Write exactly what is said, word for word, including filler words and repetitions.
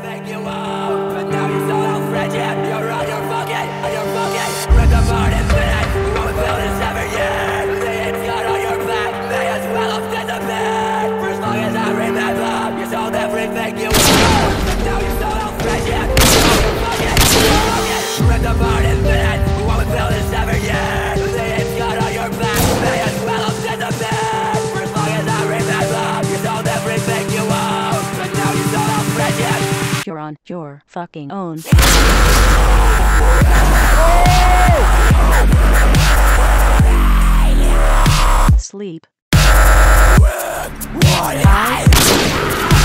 everything you own. But now you sold out friendship. You're on your fucking, on your fucking. Rip apart and finish. What we built is every year. The ink's got on your back. May as well have disappeared. For as long as I remember, you sold everything you own. But now you sold out friendship. You're on your fucking, your fucking. Rip apart and finish. What we built is every year. The ink's got on your back. May as well have disappeared. For as long as I remember, you sold everything you own. But now you sold out friendship. You're on your fucking own. Sleep. What?